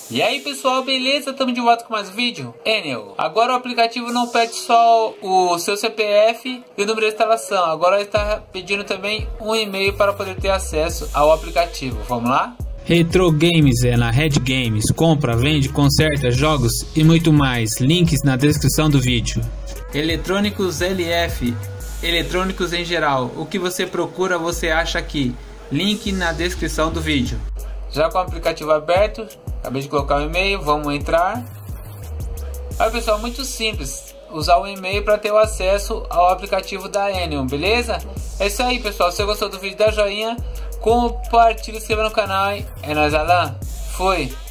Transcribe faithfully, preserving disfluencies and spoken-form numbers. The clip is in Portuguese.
E aí pessoal, beleza? Estamos de volta com mais um vídeo. Enel. Agora o aplicativo não pede só o seu C P F e o número de instalação. Agora está pedindo também um e-mail para poder ter acesso ao aplicativo. Vamos lá? Retro Games é na Red Games. Compra, vende, conserta, jogos e muito mais. Links na descrição do vídeo. Eletrônicos L F. Eletrônicos em geral. O que você procura você acha aqui. Link na descrição do vídeo. Já com o aplicativo aberto, acabei de colocar o e-mail, vamos entrar. Aí pessoal, muito simples, usar o e-mail para ter o acesso ao aplicativo da Enel, beleza? É isso aí pessoal, se você gostou do vídeo dá joinha, compartilha, se inscreva no canal, é nóis Alan, fui!